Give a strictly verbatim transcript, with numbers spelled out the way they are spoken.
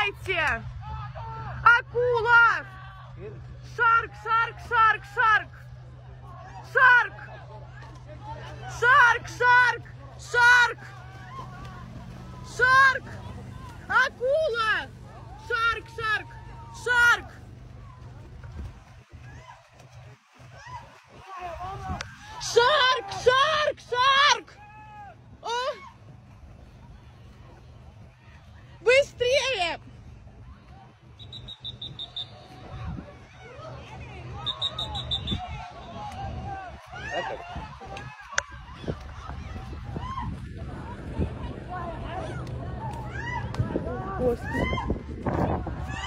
Давайте! Акула! Шарк, шарк, шарк, шарк! Шарк! Шарк, шарк, шарк! Шарк! Акула! Шарк, шарк, шарк! Шарк, шарк, шарк! О! Быстрее! Господи.